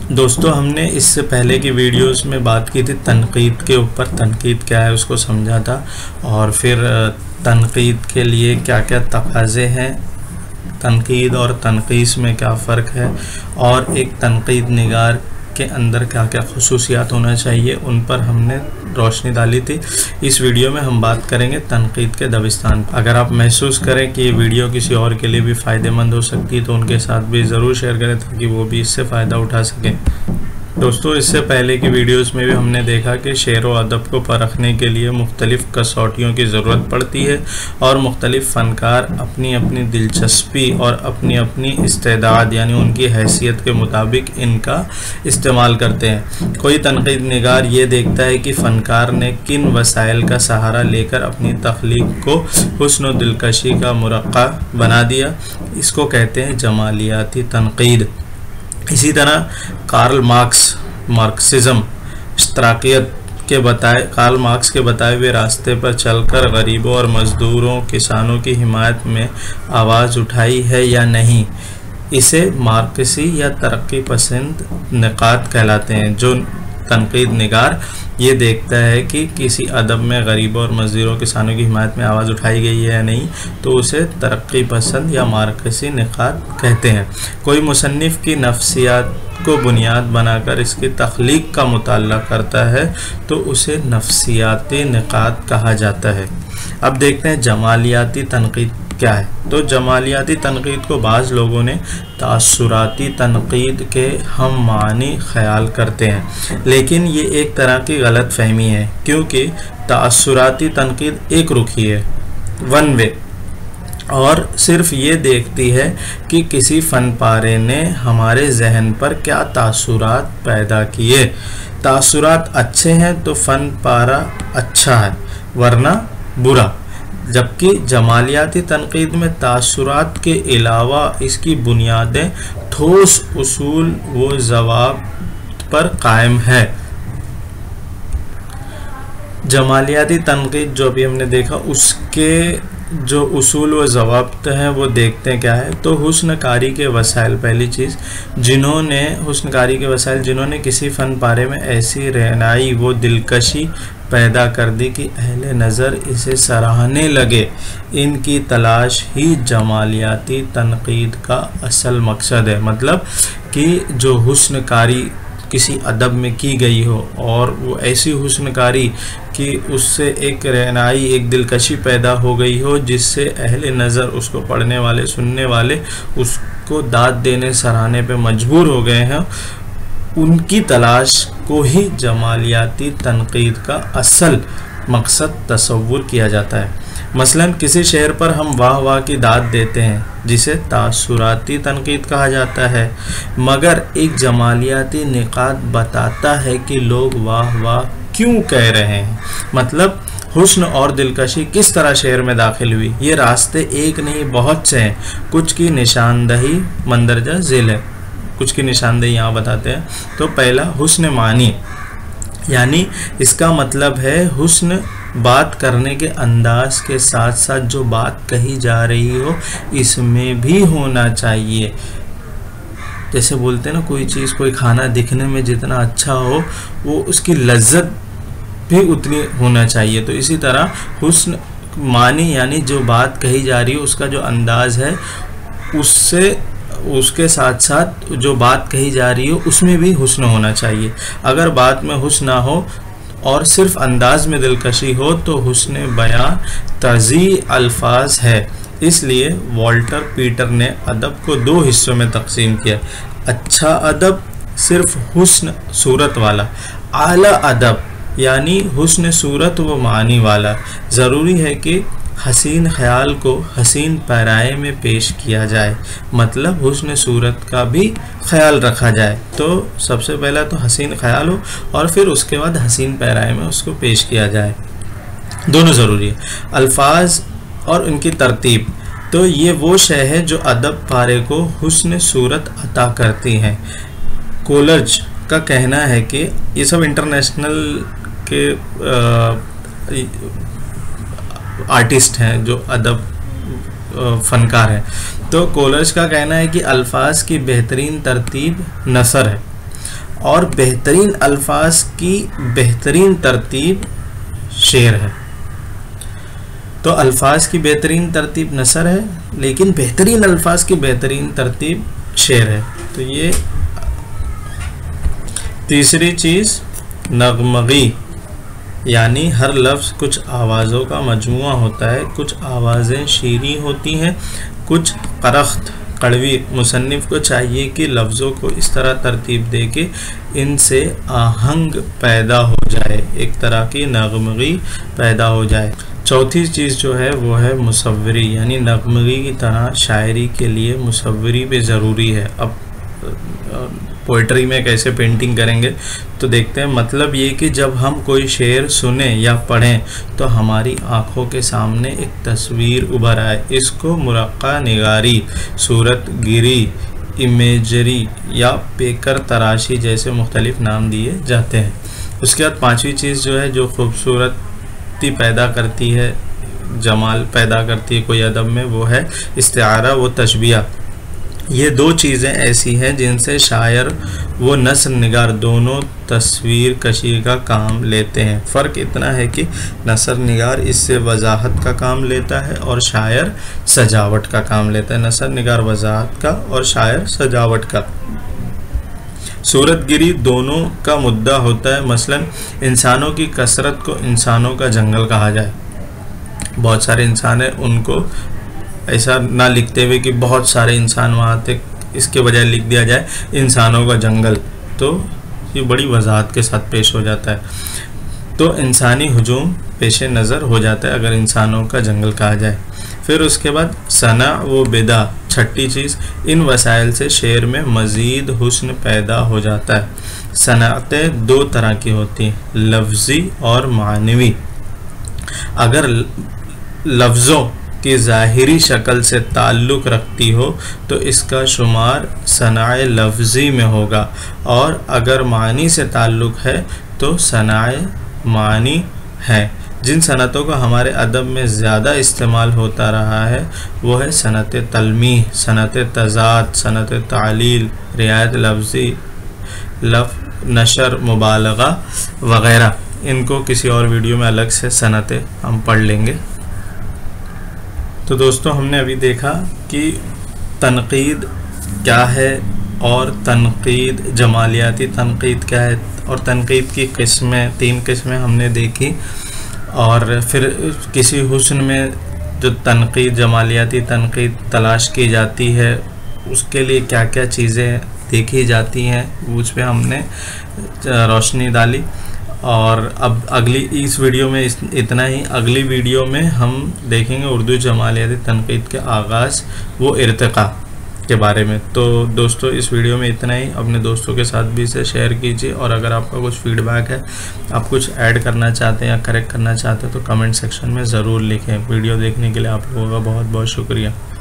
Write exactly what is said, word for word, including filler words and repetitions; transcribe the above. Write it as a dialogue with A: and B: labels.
A: दोस्तों, हमने इससे पहले की वीडियोस में बात की थी तनकीद के ऊपर। तनकीद क्या है उसको समझा था, और फिर तनकीद के लिए क्या क्या तकाज़े हैं, तनकीद और तनकीस में क्या फ़र्क है, और एक तनकीद निगार के अंदर क्या क्या खुसूसियात होना चाहिए, उन पर हमने रोशनी डाली थी। इस वीडियो में हम बात करेंगे तनकीद के दबिस्तान। अगर आप महसूस करें कि ये वीडियो किसी और के लिए भी फ़ायदेमंद हो सकती है तो उनके साथ भी ज़रूर शेयर करें ताकि वो भी इससे फ़ायदा उठा सकें। दोस्तों, इससे पहले की वीडियोस में भी हमने देखा कि शेर व अदब को परखने के लिए मुख्तलिफ़ कसौटियों की ज़रूरत पड़ती है और मुख्तलिफ़ फ़नकार अपनी अपनी दिलचस्पी और अपनी अपनी इस्तेदाद यानी उनकी हैसियत के मुताबिक इनका इस्तेमाल करते हैं। कोई तनकीद निगार ये देखता है कि फ़नकार ने किन वसाइल का सहारा लेकर अपनी तख्लीक को हुस्न व दिलकशी का मुरक्का बना दिया, इसको कहते हैं जमालियाती तनकीद। इसी तरह कार्ल मार्क्स मार्क्सिज्म इश्तराकियत के बताए कार्ल मार्क्स के बताए हुए रास्ते पर चलकर गरीबों और मज़दूरों किसानों की हिमायत में आवाज़ उठाई है या नहीं, इसे मार्क्सी या तरक्की पसंद निकात कहलाते हैं। जो तनकीद निगार ये देखता है कि किसी अदब में गरीबों और मज़दूरों किसानों की हिमायत में आवाज़ उठाई गई है या नहीं, तो उसे तरक्की पसंद या मार्क्सी निकात कहते हैं। कोई मुसन्निफ़ की नफ्सियात को बुनियाद बनाकर इसकी तख्लीक का मुताला करता है तो उसे नफ्सियाती निकात कहा जाता है। अब देखते हैं जमालियाती तनकीद क्या है। तो जमालियाती तनकीद को बाज़ लोगों ने तासुराती तनकीद के हम मानी ख्याल करते हैं, लेकिन ये एक तरह की गलत फहमी है, क्योंकि तासुराती तनकीद एक रुखी है, वन वे, और सिर्फ ये देखती है कि किसी फ़न पारे ने हमारे जहन पर क्या तासुरात पैदा किए। तासुरात अच्छे हैं तो फ़न पारा अच्छा है, वरना बुरा। जबकि जमालियाती तनकीद में तासुरात के अलावा इसकी बुनियादें ठोस उसूल व जवाब पर कायम है। जमालियाती तनकीद जो अभी हमने देखा उसके जो उसूल व ज़वाब्त हैं वो देखते हैं क्या है। तो हुस्नकारी के वसाइल, पहली चीज़, जिन्होंने हुस्नकारी के वसाइल जिन्होंने किसी फ़न पारे में ऐसी रहनाई वो दिलकशी पैदा कर दी कि अहले नज़र इसे सराहने लगे, इनकी तलाश ही जमालियाती तनकीद का असल मकसद है। मतलब कि जो हुस्नकारी किसी अदब में की गई हो और वो ऐसी हुस्नकारी कि उससे एक रहनाई, एक दिलकशी पैदा हो गई हो जिससे अहले नज़र, उसको पढ़ने वाले, सुनने वाले उसको दाद देने, सराहने पे मजबूर हो गए हैं, उनकी तलाश को ही जमालियाती तनकीद का असल मकसद तसव्वुर किया जाता है। मसलन किसी शेर पर हम वाह वाह की दाद देते हैं जिसे तासुराती तनकीद कहा जाता है, मगर एक जमालियाती निकात बताता है कि लोग वाह वाह क्यों कह रहे हैं। मतलब हुस्न और दिलकशी किस तरह शेर में दाखिल हुई, ये रास्ते एक नहीं बहुत से हैं। कुछ की निशानदही मंदरजा झेल है, कुछ की निशानदेही यहाँ बताते हैं। तो पहला हुस्न मानी, यानी इसका मतलब है हुस्न बात करने के अंदाज के साथ साथ जो बात कही जा रही हो इसमें भी होना चाहिए। जैसे बोलते हैं ना, कोई चीज़, कोई खाना दिखने में जितना अच्छा हो वो उसकी लज्जत भी उतनी होना चाहिए। तो इसी तरह हुस्न मानी यानी जो बात कही जा रही है उसका जो अंदाज है उससे उसके साथ साथ जो बात कही जा रही हो उसमें भी हुस्न होना चाहिए। अगर बात में हुस्न ना हो और सिर्फ अंदाज में दिलकशी हो तो हुस्न बयान तज़ी अल्फाज है। इसलिए वॉल्टर पीटर ने अदब को दो हिस्सों में तकसीम किया। अच्छा अदब सिर्फ हुस्न सूरत वाला, आला अदब यानी हुस्न सूरत व मानी वाला। ज़रूरी है कि हसीन ख्याल को हसीन पैराए में पेश किया जाए, मतलब हुस्न सूरत का भी ख्याल रखा जाए। तो सबसे पहला तो हसीन ख्याल हो और फिर उसके बाद हसीन पैराए में उसको पेश किया जाए, दोनों ज़रूरी है। अल्फाज और उनकी तरतीब, तो ये वो शय है जो अदब पारे को हुस्न सूरत अता करती हैं। कोलर्ज का कहना है कि ये सब इंटरनेशनल के आ, आर्टिस्ट हैं जो अदब फ़नकार हैं। तो कोलर्ज का कहना है कि अल्फाज की बेहतरीन तरतीब नसर है और बेहतरीन अल्फाज की बेहतरीन तरतीब शेर है। तो अल्फाज की बेहतरीन तरतीब नसर है, लेकिन बेहतरीन अल्फाज की बेहतरीन तरतीब शेर है। तो ये तीसरी चीज़ नगमगी, यानी हर लफ्ज़ कुछ आवाज़ों का मजमुआ होता है, कुछ आवाज़ें शीरी होती हैं, कुछ करख्त कड़वी। मुसन्निफ़ को चाहिए कि लफ्ज़ों को इस तरह तरतीब दे के इनसे आहंग पैदा हो जाए, एक तरह की नगमगी पैदा हो जाए। चौथी चीज़ जो है वो है मुसव्वरी, यानी नगमगी की तरह शायरी के लिए मुसव्वरी भी ज़रूरी है। अब पोइट्री में कैसे पेंटिंग करेंगे तो देखते हैं। मतलब ये कि जब हम कोई शेर सुने या पढ़ें तो हमारी आँखों के सामने एक तस्वीर उभर आए। इसको मुरक्का निगारी, सूरत गिरी, इमेजरी या पेकर तराशी जैसे मुख्तलिफ नाम दिए जाते हैं। उसके बाद पांचवी चीज़ जो है, जो खूबसूरती पैदा करती है, जमाल पैदा करती है कोई अदब में, वो है इस्तिआरा व तशबिया। ये दो चीज़ें ऐसी हैं जिनसे शायर वो नस्र निगार दोनों तस्वीर कशी का काम लेते हैं। फ़र्क इतना है कि नस्र निगार इससे वजाहत का काम लेता है और शायर सजावट का काम लेता है। नस्र निगार वजाहत का और शायर सजावट का। सूरतगिरी दोनों का मुद्दा होता है। मसलन इंसानों की कसरत को इंसानों का जंगल कहा जाए। बहुत सारे इंसान हैं, उनको ऐसा ना लिखते हुए कि बहुत सारे इंसान वहाँ थे, इसके बजाय लिख दिया जाए इंसानों का जंगल, तो ये बड़ी वजाहत के साथ पेश हो जाता है। तो इंसानी हुजूम पेश नज़र हो जाता है अगर इंसानों का जंगल कहा जाए। फिर उसके बाद सना व बिदा, छठी चीज़, इन वसाइल से शेर में मज़ीद हुस्न पैदा हो जाता है। सनातें दो तरह की होती हैं, लफ्ज़ी और मानवी। अगर लफ्ज़ों की ज़ाहिरी शक्ल से ताल्लुक़ रखती हो तो इसका शुमार सनाए लफ्ज़ी में होगा, और अगर मानी से ताल्लुक़ है तो सनाए मानी है। जिन सनतों का हमारे अदब में ज़्यादा इस्तेमाल होता रहा है वो है सनत तलमीह, सनत तज़ाद, सनत तालील, रियायत लफ्ज़ी, लफ नशर, मुबालगा वग़ैरह। इनको किसी और वीडियो में अलग से सनतें हम पढ़ लेंगे। तो दोस्तों, हमने अभी देखा कि तनक़ीद क्या है और तनक़ीद, जमालियाती तनक़ीद क्या है, और तनक़ीद की किस्में, तीन किस्में हमने देखी। और फिर किसी हुस्न में जो तनक़ीद, जमालियाती तनक़ीद तलाश की जाती है, उसके लिए क्या क्या चीज़ें देखी जाती हैं, उस पर हमने रोशनी डाली। और अब अगली इस वीडियो में इस, इतना ही। अगली वीडियो में हम देखेंगे उर्दू जमालियाती तनक़ीद के आगाज़ वो इर्तिक़ा के बारे में। तो दोस्तों, इस वीडियो में इतना ही। अपने दोस्तों के साथ भी इसे शेयर कीजिए, और अगर आपका कुछ फीडबैक है, आप कुछ ऐड करना चाहते हैं या करेक्ट करना चाहते हैं तो कमेंट सेक्शन में ज़रूर लिखें। वीडियो देखने के लिए आप लोगों का बहुत बहुत शुक्रिया।